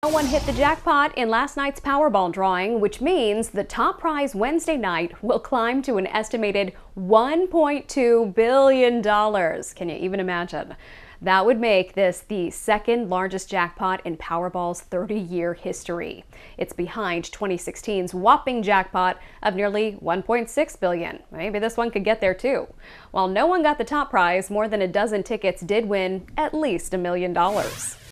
One hit the jackpot in last night's Powerball drawing, which means the top prize Wednesday night will climb to an estimated $1.2 billion. Can you even imagine? That would make this the second largest jackpot in Powerball's 30-year history. It's behind 2016's whopping jackpot of nearly $1.6 billion. Maybe this one could get there too. While no one got the top prize, more than a dozen tickets did win at least $1 million.